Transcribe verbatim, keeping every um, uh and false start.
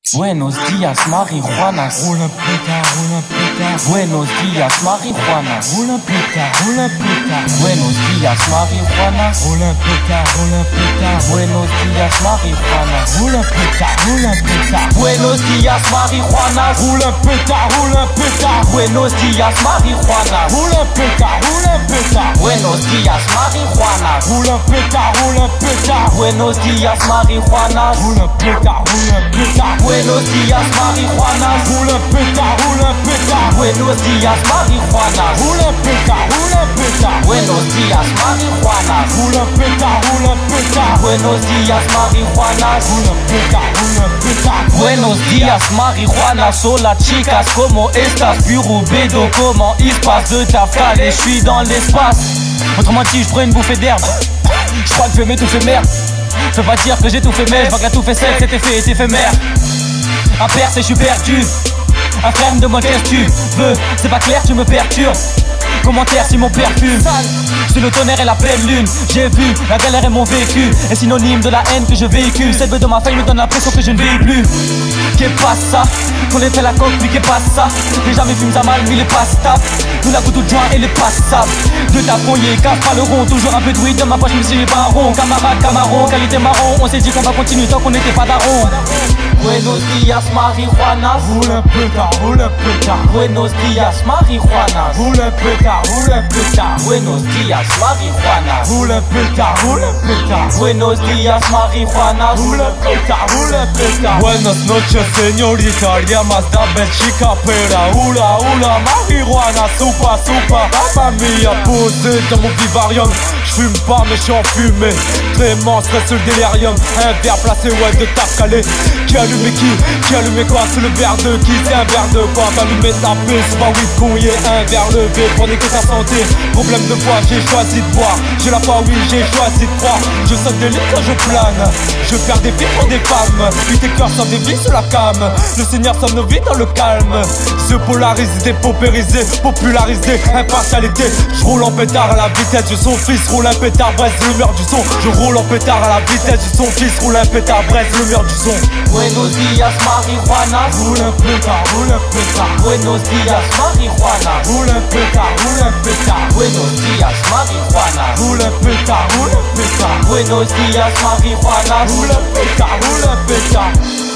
Buenos días, marihuanas. Roule un pétard, roule un pétard. Buenos días, marihuanas. Roule un pétard, roule un pétard. Buenos días, marihuanas. Roule un pétard, roule un pétard. Buenos días, marihuanas. Roule un pétard, roule un pétard. Buenos días, marihuanas. Roule un pétard, roule un pétard. Buenos días, marihuanas. Roule un pétard, roule un pétard. Buenos días, marihuanas. Roule un pétard, roule un pétard. Buenos días, marihuanas. Roule un pétard, roule un pétard. Buenos días, marihuanas. Roule un pétard, roule un pétard. Buenos días, marihuanas. Roule un pétard, roule un pétard. Buenos días, marihuanas. Roule un pétard, roule un pétard. Buenos días, marihuanas. Roule un pétard, roule un pétard. Buenos días, marihuanas. Hola chicas, ¿cómo estás? Puro bédo, comment il se passe de ta fale et je suis dans l'espace. Autrement dit, je prends une bouffée d'herbe. Je crois que je vais m'étouffer, merde. Ça veut pas dire que j'ai tout fait, mais je vois que la tout fait sec, cet effet est éphémère. Un perce et je suis perdu. Un frère me demande qu'est-ce que tu veux. C'est pas clair, tu me perturbes. Commentaire si mon père fume. C'est le tonnerre et la pleine lune. J'ai vu, la galère est mon vécu. Est synonyme de la haine que je véhicule. Cette vœu de ma faille me donne l'impression que je ne vis plus. Qu'est pas ça? Qu'on les fait la coque, puis qu'est pas ça? J'ai jamais fumé ça mal, mais il est pas stable. Nous la goutte de joint, elle est passable. De ta foyer, casse pas le rond. Toujours un peu de weed dans ma poche, mais si j'ai pas un rond. Camarade, camarón, qualité marron. On s'est dit qu'on va continuer tant qu'on n'était pas daron. Buenos días, marihuanas. Roule un pétard, roule un pétard. Buenos días, marihuanas. Roule un pétard, roule un pétard. Buenos días, marihuanas. Roule un pétard, roule un pétard. Buenos días, marihuanas. Roule un pétard, roule un pétard. Buenas noches, señorita. Llamas da Belchica, pera. Oula, oula, marihuana, soupa, soupa. Mamma mia, posé dans mon vivarium. J'fume pas, mais j'suis enfumé. Trément, stress sur le délirium. Un verre placé, ouais, de taf calé. Qui a allumé qui? Qui a allumé quoi? C'est le verre de qui? C'est un verre de quoi? T'allumer ta paix, c'est pas oui couillé. Un verre levé, prenez que ta santé. Problème de foi, j'ai choisi de boire. J'ai la foi, oui, j'ai choisi de croire. Je saute des lits quand je plane. Je perds des vies pour des femmes. Puis tes cœurs sont des vies sur la came. Le Seigneur sonne nos vies dans le calme. Se polariser, dépaupériser, populariser, impartialité. Je roule en pétard à la vitesse de son fils. Roule un pétard, bresse le mur du son. Je roule en pétard à la vitesse de son fils. Roule un pétard, bresse le mur du son. Buenos días, marihuanas. Roule un pétard, roule un pétard. Buenos días, marihuanas. Roule un pétard, roule un pétard. Buenos días, marihuanas. Roule un pétard, roule un pétard. Buenos días, marihuanas. Roule un pétard, roule un pétard.